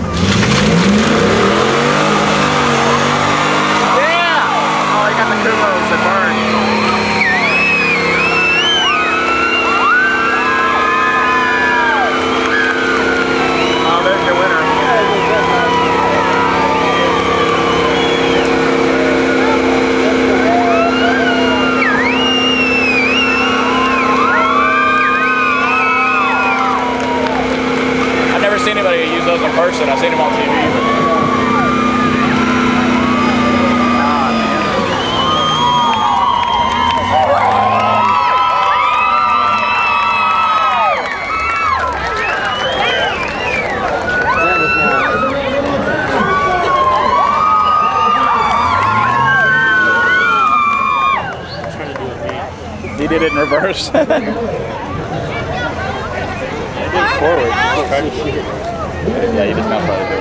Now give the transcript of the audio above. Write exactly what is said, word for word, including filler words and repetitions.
Yeah! Oh, I got the Kumhos that burn. Oh, there's your winner. I've never seen anybody use those in person. I've seen them on T V. He did it in reverse. Forward. Yeah, you just not probably.